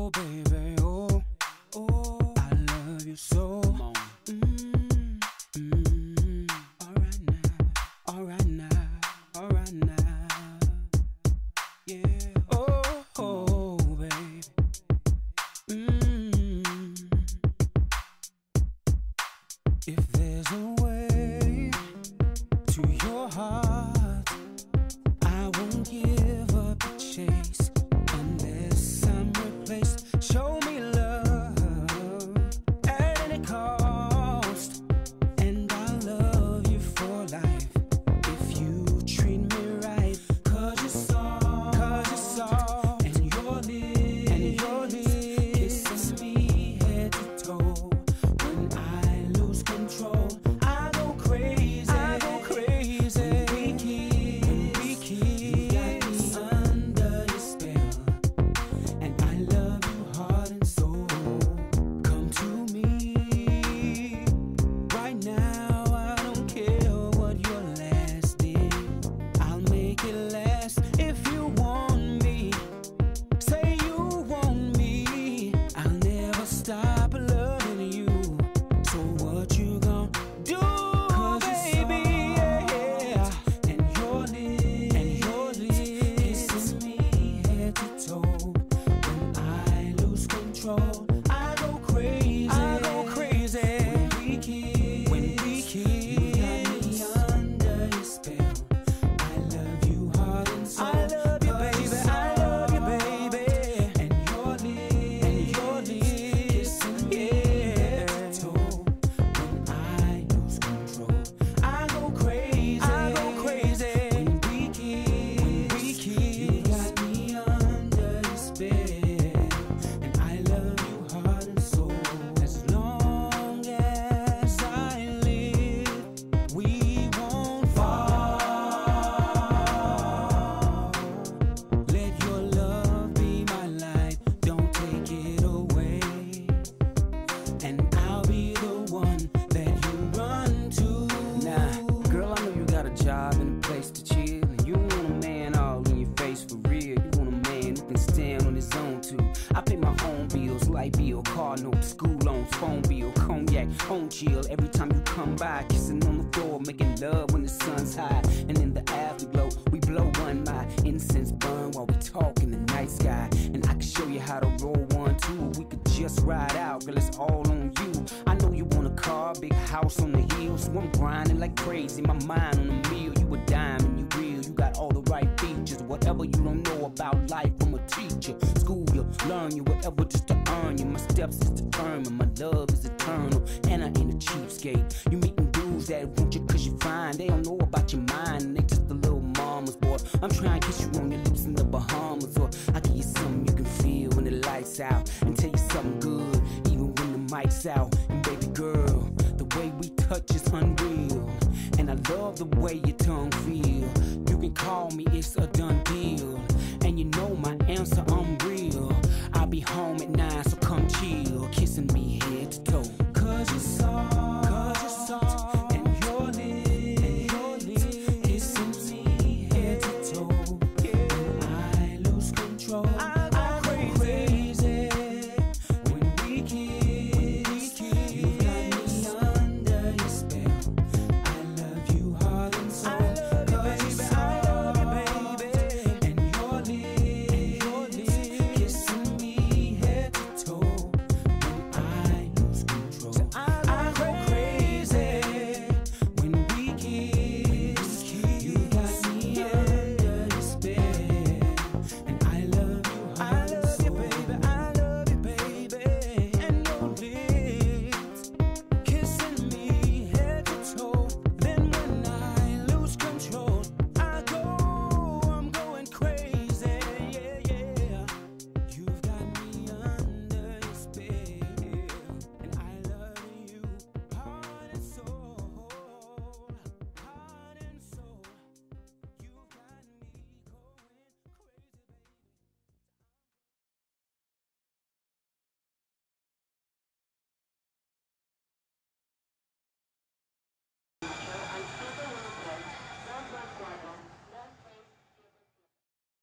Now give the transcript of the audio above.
Oh, baby, oh, oh, I love you so. Alright now, alright now, alright now. Yeah, oh, oh, baby. If there's a way to your heart, I won't give up the chase unless I'm replaced. Show me love at any cost, and I'll love you for life if you treat me right. 'Cause you're soft, and your lips kissing me head to toe. When I lose control, I go crazy. When we kiss, you got me under your spell, and I love you heart and soul. Come to me right now, I don't care what your last did. I'll make it last if you want me. Say you want me, I'll never stop loving you. So what you gon' do, baby? Yeah. And your lips kissing me head to toe. When I lose control, I go crazy. When we kiss, you got me under your spell. I love you heart and soul. I love you, baby. And your lips kissing me head to toe. When I lose control, I go crazy. When we kiss, you got me under your spell, and I love you heart and soul. As long as I live, we won't fall. Let your love be my life, don't take it away, and I'll be the one that you run to. Nah, girl, I know you got a job and a place to chill, and you want a man all in your face for real. You want a man who can stand on his own too. I pay my own bills, light bill, car notes, school loans, phone bill, cognac, home chill. Every time you come by, kissing on the floor, making love when the sun's high, and in the afterglow, we blow one. My incense burn while we talk in the night sky, and I can show you how to roll one too. We could just ride out, girl, it's all on you. I know you want a car, big house on the hill, so I'm grinding like crazy. My mind on the meal, you a diamond, you real, you got all the right features. Whatever you don't know about life, I'm a teacher. School you, learn you, whatever just to earn you. My steps is determined, my love is eternal, and I ain't a cheapskate. You meeting dudes that want you 'cause you fine. They don't know about your mind, and they just a little mamas, boy. I'm trying to kiss you on your lips in the Bahamas, or I give you something you can feel when the lights out, and tell you something good, even when the mic's out. And baby girl, the way we touch is unreal, and I love the way your tongue feel. You can call me, it's a done deal, and you know my answer, I'm real. I'll be home at 9, so come chill, kissing me head to toe. 'Cause you're soft,